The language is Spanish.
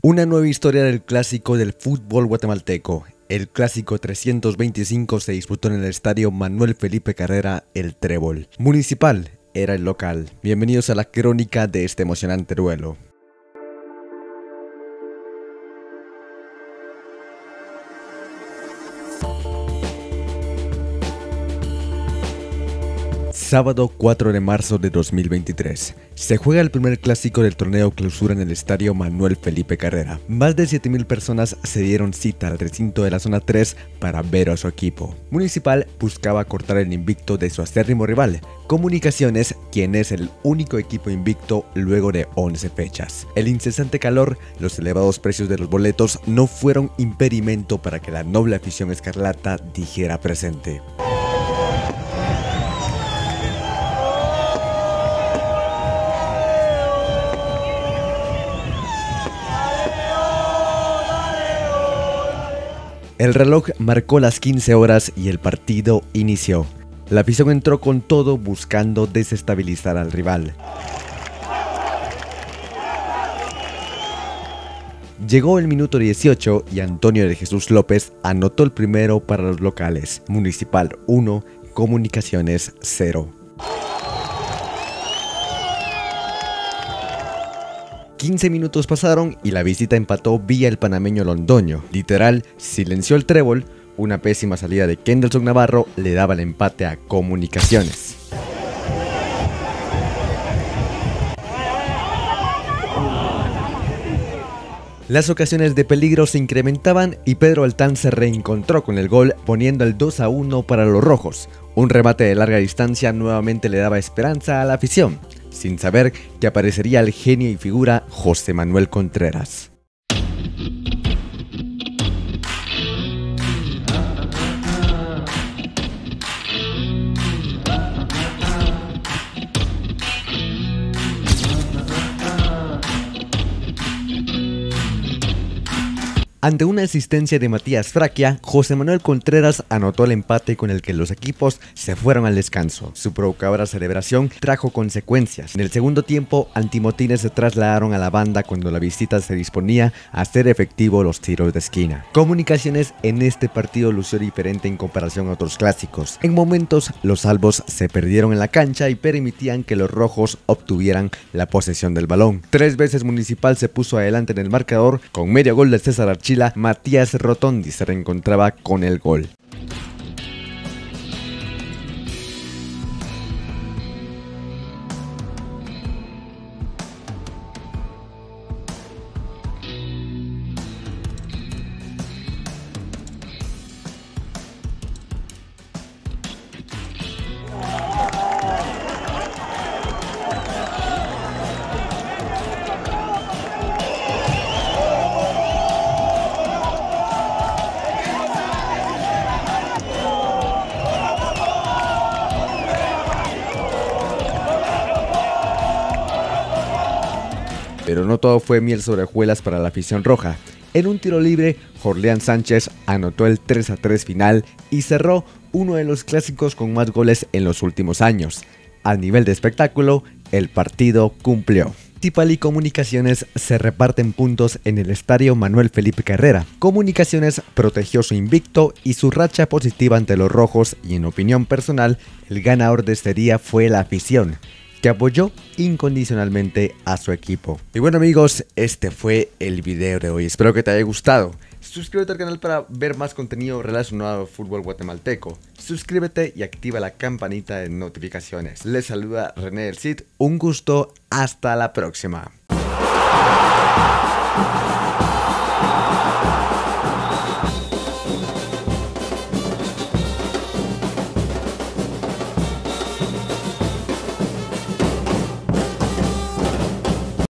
Una nueva historia del clásico del fútbol guatemalteco. El clásico 325 se disputó en el estadio Manuel Felipe Carrera, El Trébol. Municipal era el local. Bienvenidos a la crónica de este emocionante duelo. Sábado 4 de marzo de 2023. Se juega el primer clásico del torneo clausura en el estadio Manuel Felipe Carrera. Más de 7,000 personas se dieron cita al recinto de la zona 3 para ver a su equipo. Municipal buscaba cortar el invicto de su acérrimo rival, Comunicaciones, quien es el único equipo invicto luego de 11 fechas. El incesante calor, los elevados precios de los boletos no fueron impedimento para que la noble afición escarlata dijera presente. El reloj marcó las 15 horas y el partido inició. La afición entró con todo buscando desestabilizar al rival. Llegó el minuto 18 y Antonio de Jesús López anotó el primero para los locales. Municipal 1, Comunicaciones 0. 15 minutos pasaron y la visita empató vía el panameño Londoño. Literal, silenció el Trébol. Una pésima salida de Kendelson Navarro le daba el empate a Comunicaciones. Las ocasiones de peligro se incrementaban y Pedro Altán se reencontró con el gol, poniendo el 2-1 para los rojos. Un remate de larga distancia nuevamente le daba esperanza a la afición, sin saber que aparecería el genio y figura José Manuel Contreras. Ante una asistencia de Matías Fraquia, José Manuel Contreras anotó el empate con el que los equipos se fueron al descanso. Su provocadora celebración trajo consecuencias. En el segundo tiempo, antimotines se trasladaron a la banda cuando la visita se disponía a hacer efectivo los tiros de esquina. Comunicaciones en este partido lució diferente en comparación a otros clásicos. En momentos, los salvos se perdieron en la cancha y permitían que los rojos obtuvieran la posesión del balón. 3 veces Municipal se puso adelante en el marcador con medio gol de César Archila. Matías Rotondi se reencontraba con el gol. Pero no todo fue miel sobre hojuelas para la afición roja. En un tiro libre, Jorleán Sánchez anotó el 3-3 final y cerró uno de los clásicos con más goles en los últimos años. A nivel de espectáculo, el partido cumplió. Municipal y Comunicaciones se reparten puntos en el estadio Manuel Felipe Carrera. Comunicaciones protegió su invicto y su racha positiva ante los rojos y, en opinión personal, el ganador de este día fue la afición, que apoyó incondicionalmente a su equipo. Y bueno amigos, este fue el video de hoy, espero que te haya gustado. Suscríbete al canal para ver más contenido relacionado al fútbol guatemalteco. Suscríbete y activa la campanita de notificaciones. Les saluda René del Cid, un gusto, hasta la próxima.